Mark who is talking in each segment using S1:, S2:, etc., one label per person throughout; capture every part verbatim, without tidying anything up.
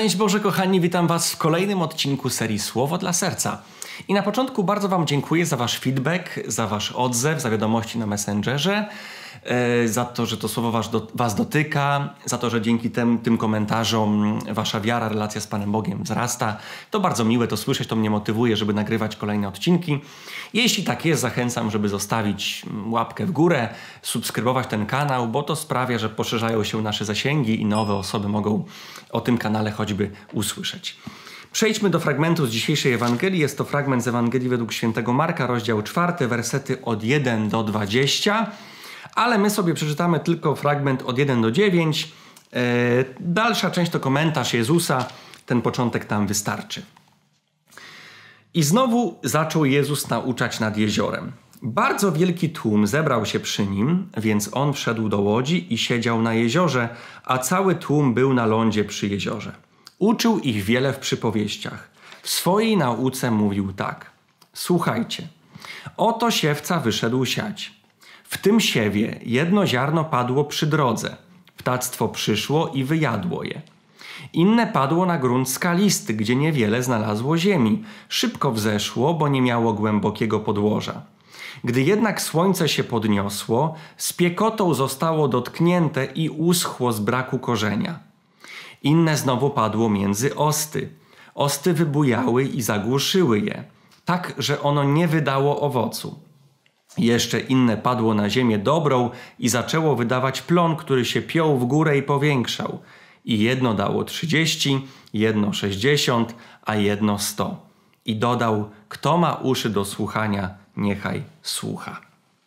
S1: Szczęść Boże, kochani, witam Was w kolejnym odcinku serii Słowo dla Serca. I na początku bardzo Wam dziękuję za Wasz feedback, za Wasz odzew, za wiadomości na Messengerze, e, za to, że to Słowo was, do, was dotyka, za to, że dzięki tym, tym komentarzom Wasza wiara, relacja z Panem Bogiem wzrasta. To bardzo miłe to słyszeć, to mnie motywuje, żeby nagrywać kolejne odcinki. Jeśli tak jest, zachęcam, żeby zostawić łapkę w górę, subskrybować ten kanał, bo to sprawia, że poszerzają się nasze zasięgi i nowe osoby mogą o tym kanale choćby usłyszeć. Przejdźmy do fragmentu z dzisiejszej Ewangelii. Jest to fragment z Ewangelii według świętego Marka, rozdział czwarty, wersety od pierwszego do dwudziestego, ale my sobie przeczytamy tylko fragment od pierwszego do dziewiątego. E, dalsza część to komentarz Jezusa, ten początek tam wystarczy. I znowu zaczął Jezus nauczać nad jeziorem. Bardzo wielki tłum zebrał się przy nim, więc on wszedł do łodzi i siedział na jeziorze, a cały tłum był na lądzie przy jeziorze. Uczył ich wiele w przypowieściach. W swojej nauce mówił tak. Słuchajcie, oto siewca wyszedł siać. W tym siewie jedno ziarno padło przy drodze. Ptactwo przyszło i wyjadło je. Inne padło na grunt skalisty, gdzie niewiele znalazło ziemi. Szybko wzeszło, bo nie miało głębokiego podłoża. Gdy jednak słońce się podniosło, spiekotą zostało dotknięte i uschło z braku korzenia. Inne znowu padło między osty. Osty wybujały i zagłuszyły je, tak, że ono nie wydało owocu. Jeszcze inne padło na ziemię dobrą i zaczęło wydawać plon, który się piął w górę i powiększał. I jedno dało trzydzieści, jedno sześćdziesiąt, a jedno sto. I dodał, kto ma uszy do słuchania, niechaj słucha.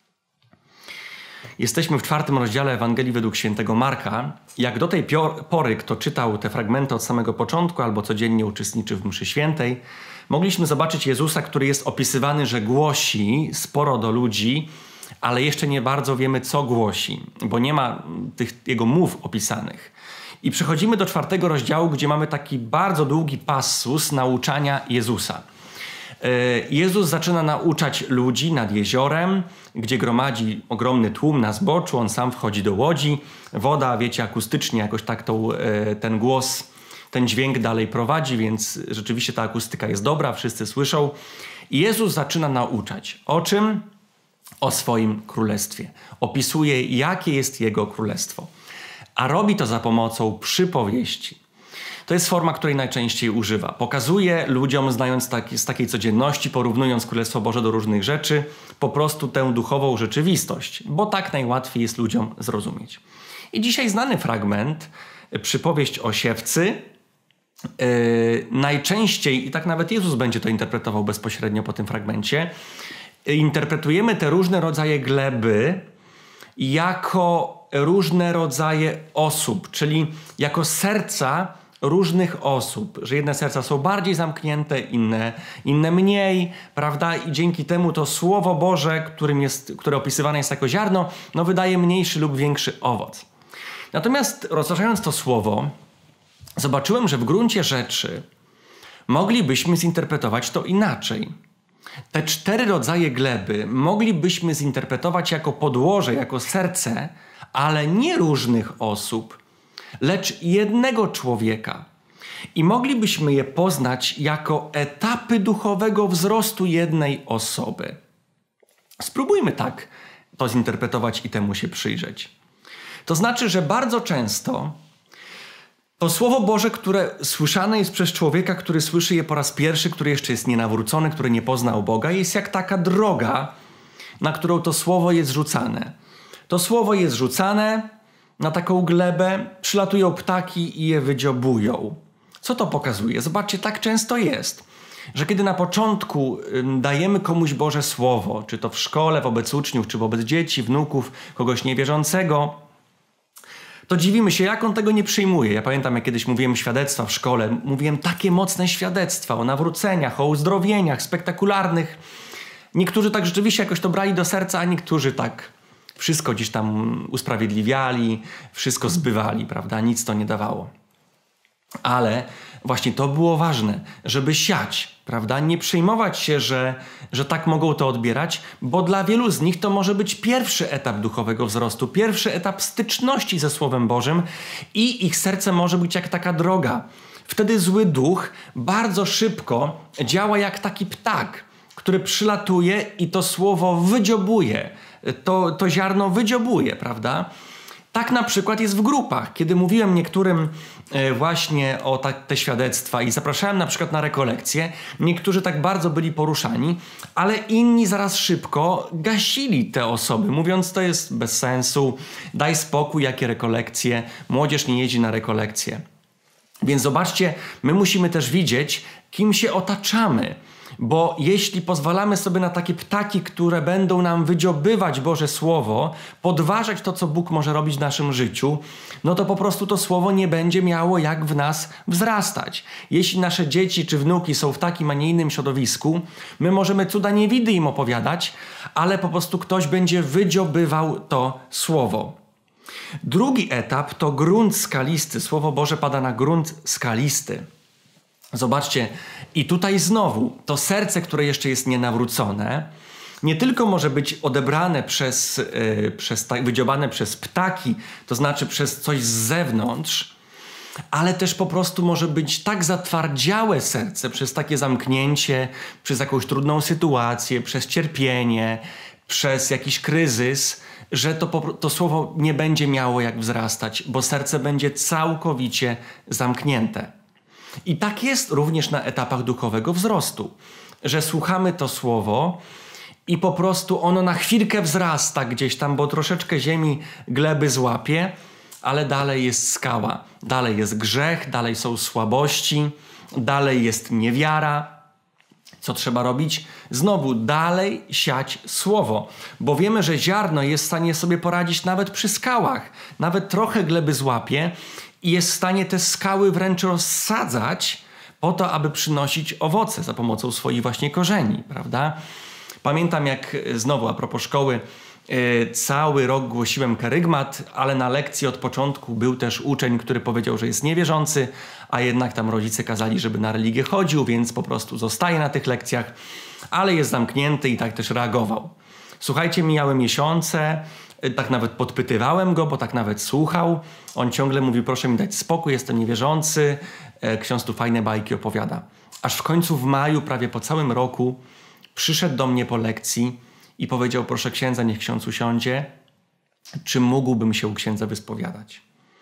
S1: Jesteśmy w czwartym rozdziale Ewangelii według świętego Marka. Jak do tej pory, kto czytał te fragmenty od samego początku albo codziennie uczestniczy w mszy świętej, mogliśmy zobaczyć Jezusa, który jest opisywany, że głosi sporo do ludzi, ale jeszcze nie bardzo wiemy, co głosi, bo nie ma tych jego mów opisanych. I przechodzimy do czwartego rozdziału, gdzie mamy taki bardzo długi passus nauczania Jezusa. Jezus zaczyna nauczać ludzi nad jeziorem, gdzie gromadzi ogromny tłum na zboczu. On sam wchodzi do łodzi. Woda, wiecie, akustycznie jakoś tak tą, ten głos, ten dźwięk dalej prowadzi, więc rzeczywiście ta akustyka jest dobra, wszyscy słyszą. I Jezus zaczyna nauczać. O czym? O swoim królestwie. Opisuje, jakie jest Jego królestwo. A robi to za pomocą przypowieści. To jest forma, której najczęściej używa. Pokazuje ludziom, znając tak, z takiej codzienności, porównując Królestwo Boże do różnych rzeczy, po prostu tę duchową rzeczywistość, bo tak najłatwiej jest ludziom zrozumieć. I dzisiaj znany fragment, przypowieść o siewcy, yy, najczęściej, i tak nawet Jezus będzie to interpretował bezpośrednio po tym fragmencie, interpretujemy te różne rodzaje gleby jako różne rodzaje osób, czyli jako serca różnych osób, że jedne serca są bardziej zamknięte, inne, inne mniej, prawda? I dzięki temu to Słowo Boże, którym jest, które opisywane jest jako ziarno, no wydaje mniejszy lub większy owoc. Natomiast rozważając to Słowo, zobaczyłem, że w gruncie rzeczy moglibyśmy zinterpretować to inaczej. Te cztery rodzaje gleby moglibyśmy zinterpretować jako podłoże, jako serce, ale nie różnych osób, lecz jednego człowieka. I moglibyśmy je poznać jako etapy duchowego wzrostu jednej osoby. Spróbujmy tak to zinterpretować i temu się przyjrzeć. To znaczy, że bardzo często to Słowo Boże, które słyszane jest przez człowieka, który słyszy je po raz pierwszy, który jeszcze jest nienawrócony, który nie poznał Boga, jest jak taka droga, na którą to Słowo jest rzucane. To Słowo jest rzucane na taką glebę, przylatują ptaki i je wydziobują. Co to pokazuje? Zobaczcie, tak często jest, że kiedy na początku dajemy komuś Boże Słowo, czy to w szkole, wobec uczniów, czy wobec dzieci, wnuków, kogoś niewierzącego, to dziwimy się, jak on tego nie przyjmuje. Ja pamiętam, jak kiedyś mówiłem świadectwa w szkole, mówiłem takie mocne świadectwa o nawróceniach, o uzdrowieniach spektakularnych. Niektórzy tak rzeczywiście jakoś to brali do serca, a niektórzy tak wszystko gdzieś tam usprawiedliwiali, wszystko zbywali, prawda? Nic to nie dawało. Ale właśnie to było ważne, żeby siać, prawda? Nie przejmować się, że, że tak mogą to odbierać, bo dla wielu z nich to może być pierwszy etap duchowego wzrostu, pierwszy etap styczności ze Słowem Bożym i ich serce może być jak taka droga, wtedy zły duch bardzo szybko działa jak taki ptak, który przylatuje i to słowo wydziobuje, to, to ziarno wydziobuje, prawda? Tak na przykład jest w grupach. Kiedy mówiłem niektórym właśnie o ta, te świadectwa i zapraszałem na przykład na rekolekcje, niektórzy tak bardzo byli poruszani, ale inni zaraz szybko gasili te osoby, mówiąc, to jest bez sensu, daj spokój, jakie rekolekcje, młodzież nie jeździ na rekolekcje. Więc zobaczcie, my musimy też widzieć, kim się otaczamy. Bo jeśli pozwalamy sobie na takie ptaki, które będą nam wydziobywać Boże Słowo, podważać to, co Bóg może robić w naszym życiu, no to po prostu to Słowo nie będzie miało jak w nas wzrastać. Jeśli nasze dzieci czy wnuki są w takim, a nie innym środowisku, my możemy cuda niewidy im opowiadać, ale po prostu ktoś będzie wydziobywał to Słowo. Drugi etap to grunt skalisty. Słowo Boże pada na grunt skalisty. Zobaczcie, i tutaj znowu to serce, które jeszcze jest nienawrócone, nie tylko może być odebrane przez, yy, przez wydziobane przez ptaki, to znaczy przez coś z zewnątrz, ale też po prostu może być tak zatwardziałe serce przez takie zamknięcie, przez jakąś trudną sytuację, przez cierpienie, przez jakiś kryzys, że to, to słowo nie będzie miało jak wzrastać, bo serce będzie całkowicie zamknięte. I tak jest również na etapach duchowego wzrostu, że słuchamy to słowo i po prostu ono na chwilkę wzrasta gdzieś tam, bo troszeczkę ziemi, gleby złapie, ale dalej jest skała, dalej jest grzech, dalej są słabości, dalej jest niewiara. Co trzeba robić? Znowu dalej siać słowo, bo wiemy, że ziarno jest w stanie sobie poradzić nawet przy skałach, nawet trochę gleby złapie i jest w stanie te skały wręcz rozsadzać po to, aby przynosić owoce za pomocą swoich właśnie korzeni, prawda? Pamiętam, jak znowu a propos szkoły, yy, cały rok głosiłem kerygmat, ale na lekcji od początku był też uczeń, który powiedział, że jest niewierzący, a jednak tam rodzice kazali, żeby na religię chodził, więc po prostu zostaje na tych lekcjach, ale jest zamknięty i tak też reagował. Słuchajcie, mijały miesiące, tak nawet podpytywałem go, bo tak nawet słuchał. On ciągle mówił, proszę mi dać spokój, jestem niewierzący, ksiądz tu fajne bajki opowiada. Aż w końcu w maju, prawie po całym roku, przyszedł do mnie po lekcji i powiedział, proszę księdza, niech ksiądz usiądzie, czy mógłbym się u księdza wyspowiadać.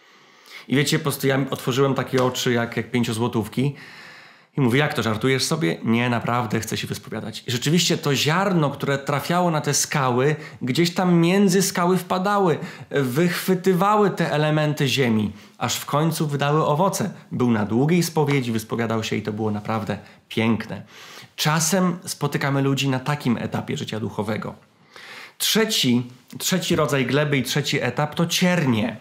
S1: I wiecie, po prostu ja otworzyłem takie oczy jak, jak pięciozłotówki i mówię, jak to, żartujesz sobie? Nie, naprawdę chcę się wyspowiadać. I rzeczywiście to ziarno, które trafiało na te skały, gdzieś tam między skały wpadały, wychwytywały te elementy ziemi, aż w końcu wydały owoce. Był na długiej spowiedzi, wyspowiadał się i to było naprawdę piękne. Czasem spotykamy ludzi na takim etapie życia duchowego. Trzeci, trzeci rodzaj gleby i trzeci etap to ciernie.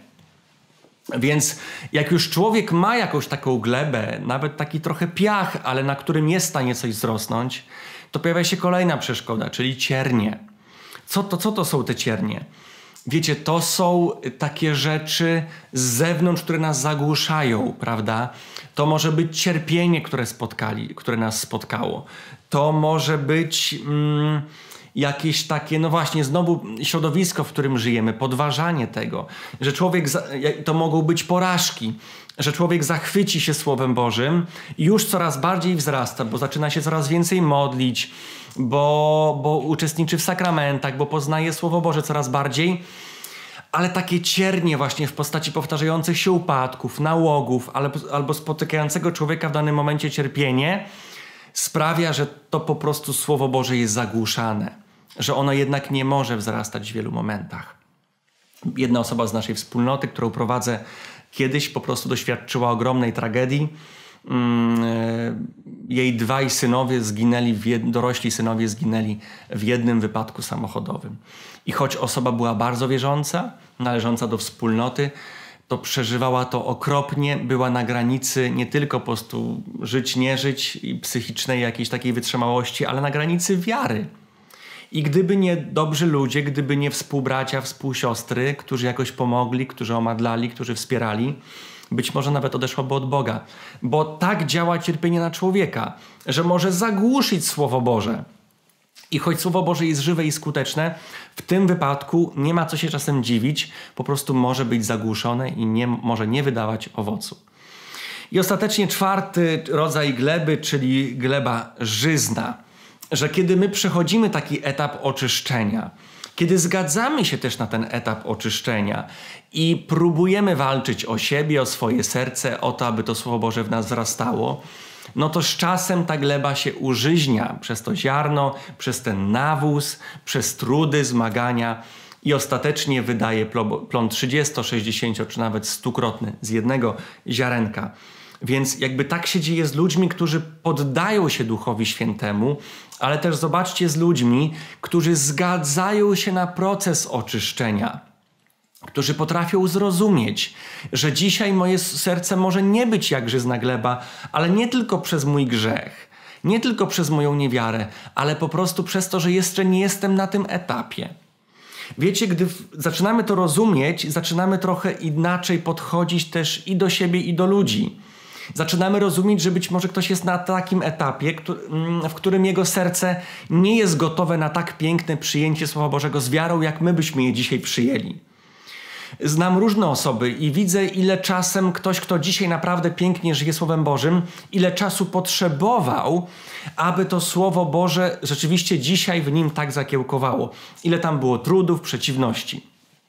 S1: Więc jak już człowiek ma jakąś taką glebę, nawet taki trochę piach, ale na którym jest w stanie coś wzrosnąć, to pojawia się kolejna przeszkoda, czyli ciernie. Co to, co to są te ciernie? Wiecie, to są takie rzeczy z zewnątrz, które nas zagłuszają, prawda? To może być cierpienie, które spotkali, które nas spotkało. To może być mm, jakieś takie, no właśnie, znowu środowisko, w którym żyjemy, podważanie tego, że człowiek, za, to mogą być porażki, że człowiek zachwyci się Słowem Bożym i już coraz bardziej wzrasta, bo zaczyna się coraz więcej modlić, bo, bo uczestniczy w sakramentach, bo poznaje Słowo Boże coraz bardziej, ale takie ciernie właśnie w postaci powtarzających się upadków, nałogów, albo, albo spotykającego człowieka w danym momencie cierpienie sprawia, że to po prostu Słowo Boże jest zagłuszane, że ono jednak nie może wzrastać w wielu momentach. Jedna osoba z naszej wspólnoty, którą prowadzę, kiedyś po prostu doświadczyła ogromnej tragedii. Jej dwaj synowie zginęli, w jed... dorośli synowie zginęli w jednym wypadku samochodowym. I choć osoba była bardzo wierząca, należąca do wspólnoty, to przeżywała to okropnie, była na granicy nie tylko po prostu żyć, nie żyć i psychicznej jakiejś takiej wytrzymałości, ale na granicy wiary. I gdyby nie dobrzy ludzie, gdyby nie współbracia, współsiostry, którzy jakoś pomogli, którzy omadlali, którzy wspierali, być może nawet odeszłaby od Boga. Bo tak działa cierpienie na człowieka, że może zagłuszyć Słowo Boże. I choć Słowo Boże jest żywe i skuteczne, w tym wypadku nie ma co się czasem dziwić, po prostu może być zagłuszone i nie, może nie wydawać owocu. I ostatecznie czwarty rodzaj gleby, czyli gleba żyzna. Że kiedy my przechodzimy taki etap oczyszczenia, kiedy zgadzamy się też na ten etap oczyszczenia i próbujemy walczyć o siebie, o swoje serce, o to, aby to Słowo Boże w nas wzrastało, no to z czasem ta gleba się użyźnia przez to ziarno, przez ten nawóz, przez trudy, zmagania i ostatecznie wydaje plon trzydziesto, sześćdziesięcio czy nawet stukrotny z jednego ziarenka. Więc jakby tak się dzieje z ludźmi, którzy poddają się Duchowi Świętemu, ale też zobaczcie z ludźmi, którzy zgadzają się na proces oczyszczenia, którzy potrafią zrozumieć, że dzisiaj moje serce może nie być jak żyzna gleba, ale nie tylko przez mój grzech, nie tylko przez moją niewiarę, ale po prostu przez to, że jeszcze nie jestem na tym etapie. Wiecie, gdy zaczynamy to rozumieć, zaczynamy trochę inaczej podchodzić też i do siebie, i do ludzi. Zaczynamy rozumieć, że być może ktoś jest na takim etapie, w którym jego serce nie jest gotowe na tak piękne przyjęcie Słowa Bożego z wiarą, jak my byśmy je dzisiaj przyjęli. Znam różne osoby i widzę, ile czasem ktoś, kto dzisiaj naprawdę pięknie żyje Słowem Bożym, ile czasu potrzebował, aby to Słowo Boże rzeczywiście dzisiaj w nim tak zakiełkowało. Ile tam było trudów, przeciwności.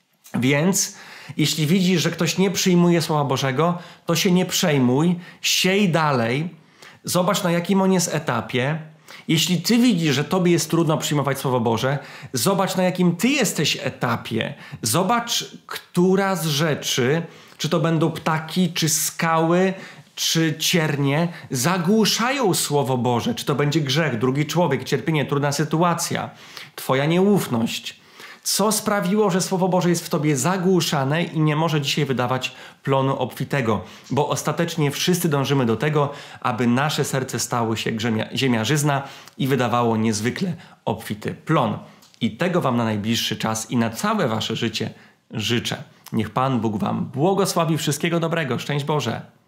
S1: Więc jeśli widzisz, że ktoś nie przyjmuje Słowa Bożego, to się nie przejmuj, siej dalej, zobacz, na jakim on jest etapie. Jeśli ty widzisz, że tobie jest trudno przyjmować Słowo Boże, zobacz, na jakim ty jesteś etapie. Zobacz, która z rzeczy, czy to będą ptaki, czy skały, czy ciernie, zagłuszają Słowo Boże. Czy to będzie grzech, drugi człowiek, cierpienie, trudna sytuacja, twoja nieufność. Co sprawiło, że Słowo Boże jest w tobie zagłuszane i nie może dzisiaj wydawać plonu obfitego? Bo ostatecznie wszyscy dążymy do tego, aby nasze serce stało się jak ziemia, ziemia żyzna i wydawało niezwykle obfity plon. I tego wam na najbliższy czas i na całe wasze życie życzę. Niech Pan Bóg wam błogosławi, wszystkiego dobrego. Szczęść Boże!